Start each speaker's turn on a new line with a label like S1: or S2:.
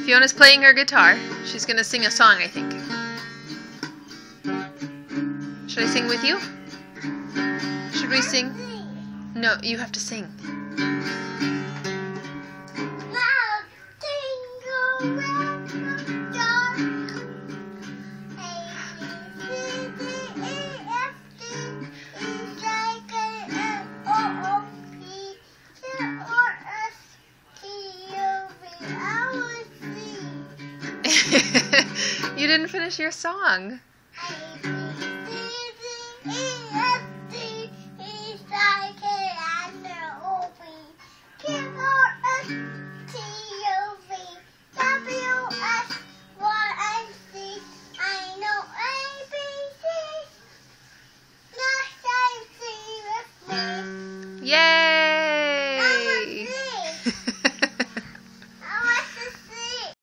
S1: Fiona's playing her guitar. She's gonna sing a song, I think. Should I sing with you? Should we sing? No, you have to sing. You didn't finish your song.